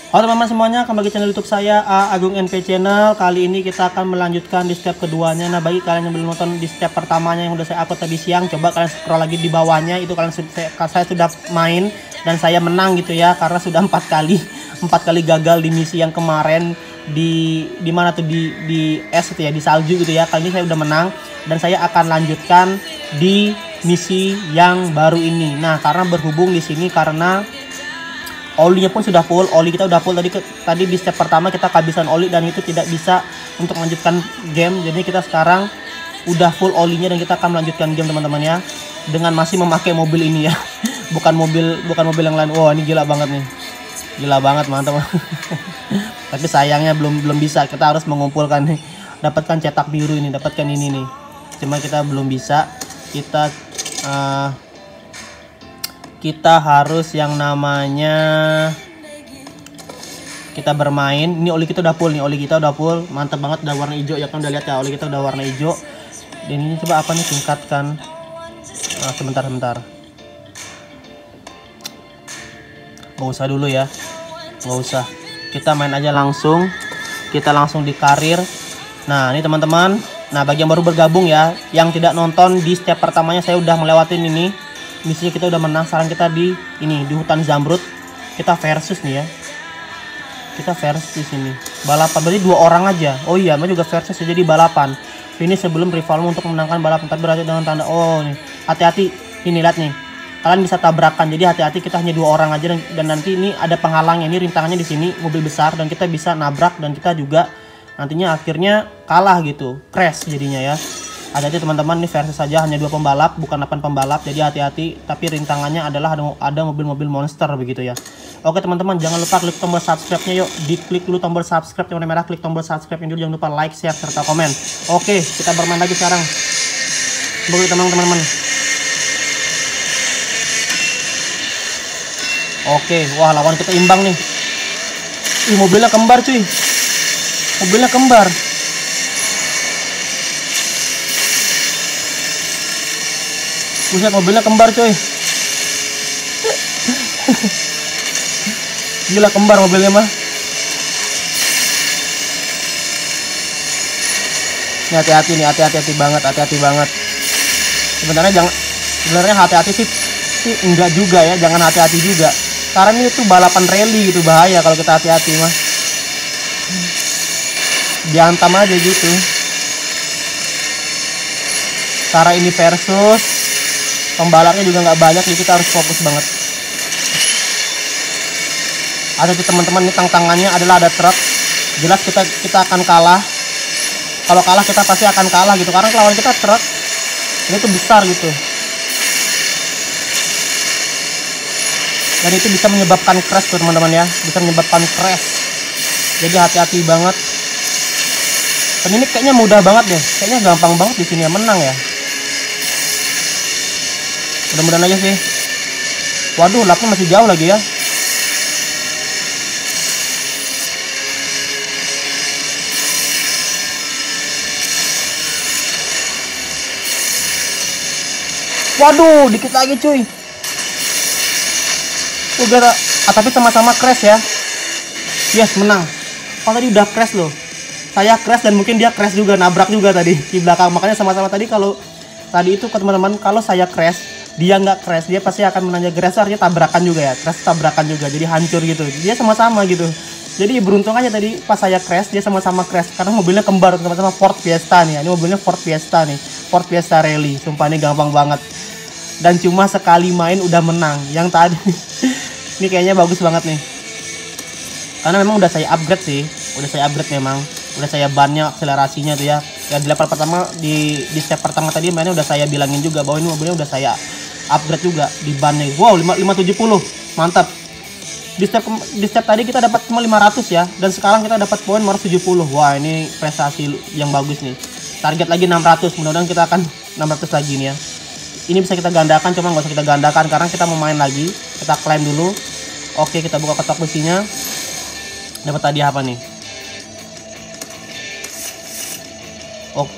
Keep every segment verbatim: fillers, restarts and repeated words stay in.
Halo teman-teman semuanya, kembali ke channel YouTube saya A Agung N P Channel. Kali ini kita akan melanjutkan di step keduanya. Nah, bagi kalian yang belum nonton di step pertamanya yang udah saya upload tadi siang, coba kalian scroll lagi di bawahnya. Itu kalian saya, saya sudah main dan saya menang gitu ya, karena sudah empat kali empat kali gagal di misi yang kemarin di di mana tuh di di es itu ya, di salju gitu ya. Kali ini saya udah menang dan saya akan lanjutkan di misi yang baru ini. Nah, karena berhubung di sini karena olinya pun sudah full, oli kita udah full tadi ke, tadi di step pertama kita kehabisan oli dan itu tidak bisa untuk melanjutkan game. Jadi kita sekarang udah full olinya dan kita akan melanjutkan game teman-teman ya, dengan masih memakai mobil ini ya. Bukan mobil bukan mobil yang lain. Wow, ini gila banget nih. Gila banget, mantap. Tapi sayangnya belum belum bisa. Kita harus mengumpulkan nih, dapatkan cetak biru ini, dapatkan ini nih. Cuma kita belum bisa. Kita uh, kita harus yang namanya kita bermain. Ini oli kita udah full nih, oli kita udah full, mantap banget, udah warna hijau ya kan, udah lihat ya, oli kita udah warna hijau. Dan ini coba apa nih, tingkatkan. Nah, sebentar sebentar nggak usah dulu ya, nggak usah, kita main aja langsung, kita langsung di karir. Nah ini teman-teman, nah bagi yang baru bergabung ya, yang tidak nonton di step pertamanya, saya udah melewatin ini misinya, kita udah menang. Sekarang kita di ini di hutan zamrud, kita versus nih ya, kita versus di sini balapan, berarti dua orang aja. Oh iya, juga versus jadi balapan. Ini sebelum rivalmu untuk memenangkan balapan, tapi berarti dengan tanda, oh nih hati-hati, ini lihat nih, kalian bisa tabrakan, jadi hati-hati, kita hanya dua orang aja dan, dan nanti ini ada penghalangnya, ini rintangannya di sini, mobil besar, dan kita bisa nabrak dan kita juga nantinya akhirnya kalah gitu, crash jadinya ya. Hati-hati teman-teman, ini versus saja, hanya dua pembalap bukan delapan pembalap, jadi hati-hati. Tapi rintangannya adalah ada mobil-mobil monster begitu ya. Oke teman-teman, jangan lupa klik tombol subscribe-nya yuk, diklik dulu tombol subscribe yang warna merah, klik tombol subscribe yang dulu, jangan lupa like, share serta komen. Oke, kita bermain lagi sekarang. Begitu teman-teman. Oke, wah lawan kita imbang nih. Ih, mobilnya kembar cuy. Mobilnya kembar. Buset, mobilnya kembar coy. Gila, kembar mobilnya mah. Ini hati-hati nih, hati-hati banget, hati-hati banget. Sebenarnya jangan, sebenarnya hati-hati sih, sih enggak juga ya, jangan hati-hati juga. Karena ini tuh balapan rally gitu, bahaya kalau kita hati-hati mah. Dihantam aja gitu. Cara ini versus pembalapnya juga nggak banyak, jadi kita harus fokus banget. Ada di teman-teman, ini tantangannya adalah ada truk. Jelas kita kita akan kalah. Kalau kalah kita pasti akan kalah gitu, karena lawan kita truk. Ini tuh besar gitu. Dan itu bisa menyebabkan crash tuh teman-teman ya, bisa menyebabkan crash. Jadi hati-hati banget. Dan ini kayaknya mudah banget deh, kayaknya gampang banget di sini ya, menang ya. Mudah-mudahan aja sih. Waduh, lapnya masih jauh lagi ya. Waduh, dikit lagi cuy. Udah, ah, tapi sama-sama crash ya. Yes, menang. Oh, tadi udah crash loh. Saya crash dan mungkin dia crash juga, nabrak juga tadi di belakang. Makanya sama-sama tadi, kalau tadi itu ke teman-teman, kalau saya crash, dia nggak crash, dia pasti akan menanjak crash, artinya tabrakan juga ya, crash tabrakan juga, jadi hancur gitu. Dia sama-sama gitu. Jadi beruntung aja tadi pas saya crash, dia sama-sama crash karena mobilnya kembar, sama-sama Ford Fiesta nih. Ini mobilnya Ford Fiesta nih, Ford Fiesta Rally. Sumpah ini gampang banget. Dan cuma sekali main udah menang. Yang tadi ini kayaknya bagus banget nih. Karena memang udah saya upgrade sih, udah saya upgrade memang. Udah saya bannya, akselerasinya tuh ya. Ya di level pertama, di di step pertama tadi mainnya udah saya bilangin juga bahwa ini mobilnya udah saya upgrade juga di bannya. Wow, lima tujuh puluh. Mantap. Di step di step tadi kita dapat cuma lima ratus ya, dan sekarang kita dapat poin lima ratus tujuh puluh. Wah, ini prestasi yang bagus nih. Target lagi enam ratus. Mudah-mudahan kita akan enam ratus lagi nih ya. Ini bisa kita gandakan, cuma nggak usah kita gandakan karena kita mau main lagi. Kita klaim dulu. Oke, kita buka kotak besinya. Dapat tadi apa nih? Oh.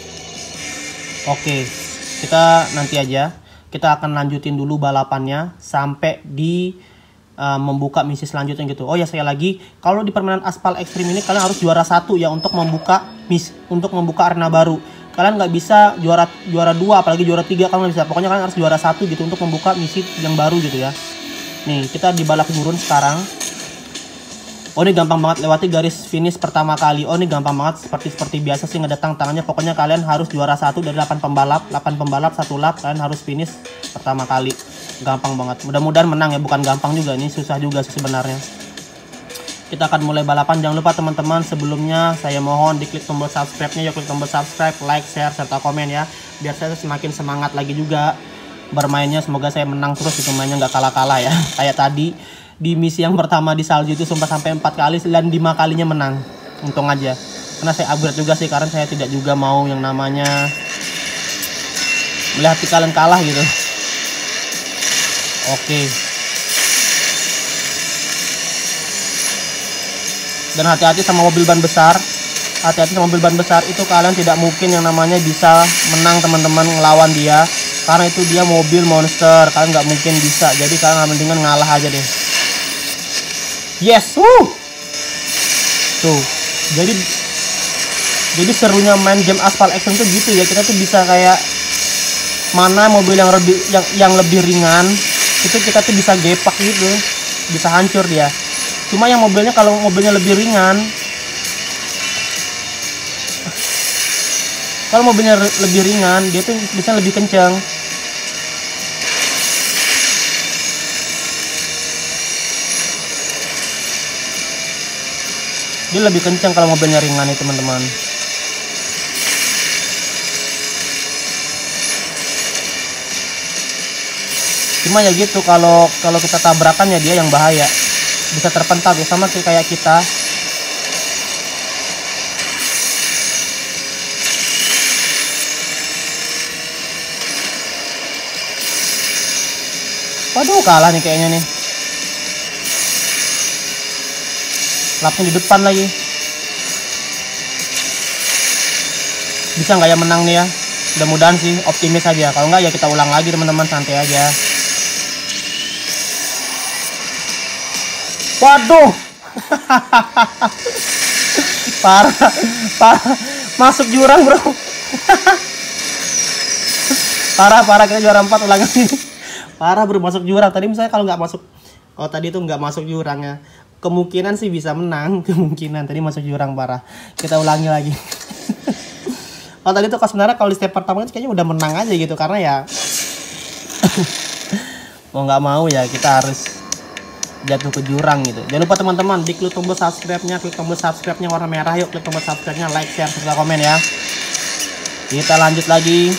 Oke, kita nanti aja. Kita akan lanjutin dulu balapannya sampai di uh, membuka misi selanjutnya gitu. Oh ya, sekali lagi, kalau di permainan Aspal Extreme ini kalian harus juara satu ya untuk membuka misi, untuk membuka arena baru. Kalian nggak bisa juara juara dua, apalagi juara tiga kalian nggak bisa. Pokoknya kalian harus juara satu gitu untuk membuka misi yang baru gitu ya. Nih, kita di balap gurun sekarang. Oh, ini gampang banget lewati garis finish pertama kali. Oh, ini gampang banget, seperti seperti biasa sih nggak ada tantangannya. Pokoknya kalian harus juara satu dari delapan pembalap, delapan pembalap satu lap, kalian harus finish pertama kali. Gampang banget. Mudah-mudahan menang ya, bukan gampang juga, ini susah juga sih sebenarnya. Kita akan mulai balapan. Jangan lupa teman-teman, sebelumnya saya mohon diklik tombol subscribe-nya, yuk klik tombol subscribe, like, share, serta komen ya, biar saya semakin semangat lagi juga bermainnya. Semoga saya menang terus gitu, mainnya nggak kalah-kalah ya. Kayak tadi di misi yang pertama di salju itu sumpah sampai empat kali dan lima kalinya menang. Untung aja, karena saya upgrade juga sih, karena saya tidak juga mau yang namanya melihat kalian kalah gitu. Oke. Dan hati-hati sama mobil ban besar. Hati-hati sama mobil ban besar, itu kalian tidak mungkin yang namanya bisa menang teman-teman ngelawan dia, karena itu dia mobil monster, kalian nggak mungkin bisa. Jadi kalian mendingan ngalah aja deh. Yes, wuh. Tuh, jadi jadi serunya main game Aspal Extreme tuh gitu ya, kita tuh bisa kayak mana mobil yang lebih yang yang lebih ringan itu kita tuh bisa gepak gitu, bisa hancur dia. Cuma yang mobilnya, kalau mobilnya lebih ringan, kalau mobilnya lebih ringan dia tuh bisa lebih kencang. Dia lebih kencang kalau mobilnya ringan nih teman-teman. Cuma ya gitu, kalau kalau kita tabrakan ya dia yang bahaya, bisa terpental ya, sama kayak kita. Waduh, kalah nih kayaknya nih. Lapnya di depan lagi. Bisa nggak ya menang nih ya? Mudah-mudahan sih, optimis aja. Kalau nggak ya kita ulang lagi teman-teman, santai aja. Waduh. Parah, parah. Masuk jurang bro. Parah, parah, kita juara empat ulang lagi. Parah bro, masuk jurang. Tadi misalnya kalau nggak masuk, oh tadi tuh nggak masuk jurangnya, kemungkinan sih bisa menang, kemungkinan. Tadi masuk jurang, parah. Kita ulangi lagi. Oh tadi tuh sebenarnya kalau di step pertama itu kayaknya udah menang aja gitu, karena ya mau nggak mau ya kita harus jatuh ke jurang gitu. Jangan lupa teman-teman diklik tombol subscribe-nya, klik tombol subscribe-nya warna merah, yuk klik tombol subscribe-nya, like, share, serta komen ya. Kita lanjut lagi.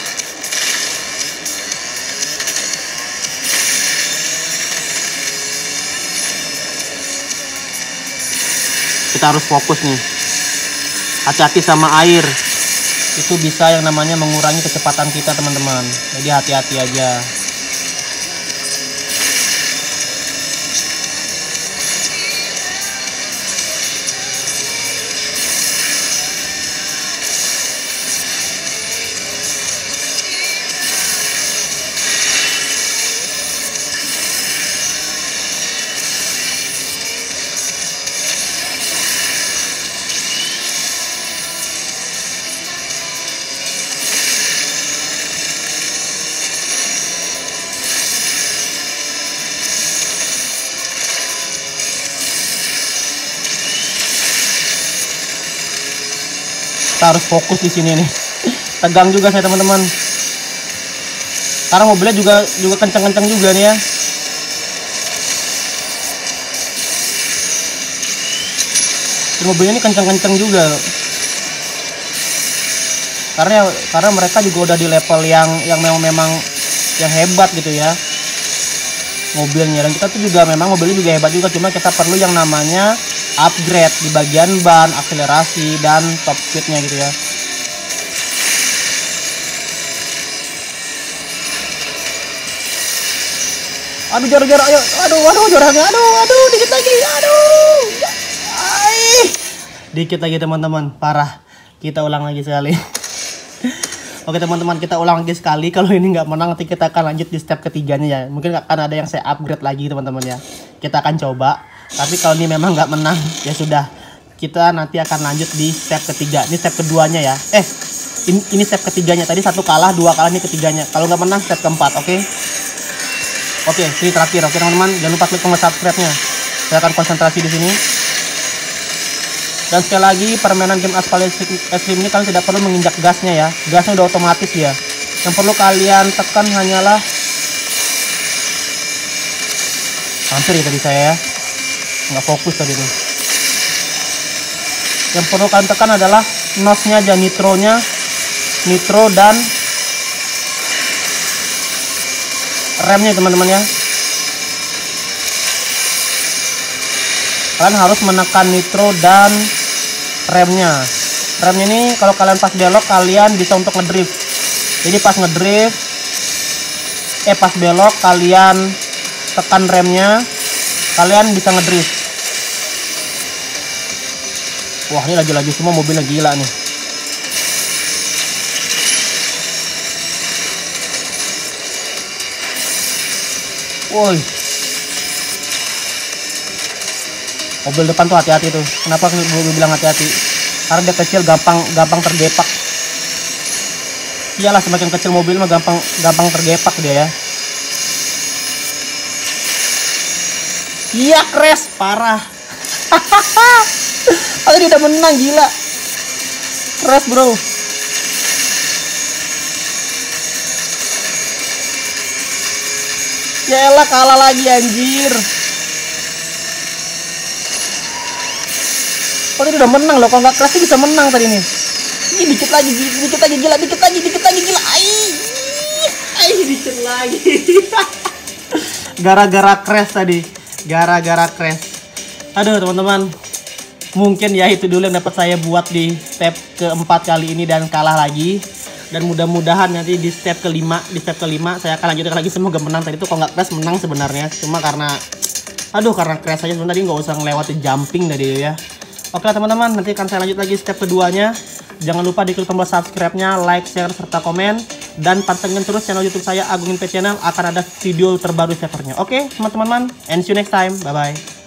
Kita harus fokus nih. Hati-hati sama air. Itu bisa yang namanya mengurangi kecepatan kita teman-teman. Jadi hati-hati aja. Kita harus fokus di sini nih. Tegang juga saya teman-teman. Karena mobilnya juga juga kencang-kencang juga nih ya. Dan mobilnya ini kencang-kencang juga. Karena karena mereka juga udah di level yang yang memang memang yang hebat gitu ya. Mobilnya, dan kita tuh juga memang mobilnya juga hebat juga, cuma kita perlu yang namanya upgrade di bagian ban, akselerasi, dan top speednya gitu ya. Aduh, jorok-jorok, ayo, aduh, aduh, joroknya, aduh, aduh, dikit lagi, aduh, ay. Dikit lagi teman-teman, parah. Kita ulang lagi sekali. Oke teman-teman, kita ulang lagi sekali. Kalau ini nggak menang, nanti kita akan lanjut di step ketiganya ya. Mungkin akan ada yang saya upgrade lagi teman-teman ya. kita akan coba. Tapi kalau ini memang nggak menang, ya sudah. Kita nanti akan lanjut di step ketiga. Ini step keduanya ya. Eh, ini, ini step ketiganya. Tadi satu kalah, dua kalah, ini ketiganya. Kalau nggak menang, step keempat, oke? Okay? Oke, okay, ini terakhir, oke okay, teman-teman. Jangan lupa klik tombol subscribe-nya. Saya akan konsentrasi di sini. Dan sekali lagi, permainan game Asphalt Extreme ini kalian tidak perlu menginjak gasnya ya. Gasnya udah otomatis ya. Yang perlu kalian tekan hanyalah, hampir ya tadi saya ya, nggak fokus tadi tuh. Yang perlu kalian tekan adalah nosnya aja, nitronya, nitro dan remnya teman-teman ya. Kalian harus menekan nitro dan remnya. Remnya ini kalau kalian pas belok kalian bisa untuk ngedrift. Jadi pas ngedrift, eh pas belok kalian tekan remnya, kalian bisa ngedrift. Wah, ini lagi-lagi semua mobilnya gila nih. Woi. Mobil depan tuh hati-hati tuh. Kenapa gue bilang hati-hati? Karena dia kecil, gampang gampang tergepak. Iyalah, semakin kecil mobil mah gampang gampang tergepak dia ya. Iya, crash parah. Tadi udah menang, gila. Crash bro. Yaelah, kalah lagi anjir. Oh, tadi udah menang loh. Kalau nggak crash bisa menang tadi nih. Ih, dikit lagi, dikit lagi gila, dikit lagi, dikit lagi gila. Ai. Ai, dikit lagi. Gara-gara crash tadi. Gara-gara crash. Aduh, teman-teman. Mungkin ya itu dulu yang dapat saya buat di step keempat kali ini dan kalah lagi. Dan mudah-mudahan nanti di step kelima, di step kelima saya akan lanjutkan lagi. Semoga menang. Tadi itu kalau nggak crash menang sebenarnya. Cuma karena, aduh, karena crash aja sebenarnya nggak usah ngelewatin jumping tadi ya. Oke teman-teman, nanti akan saya lanjut lagi step keduanya. Jangan lupa diklik tombol subscribe-nya, like, share, serta komen. Dan pantengin terus channel YouTube saya, Agung Inpe Channel. Akan ada video terbaru servernya. Oke teman-teman, and see you next time. Bye-bye.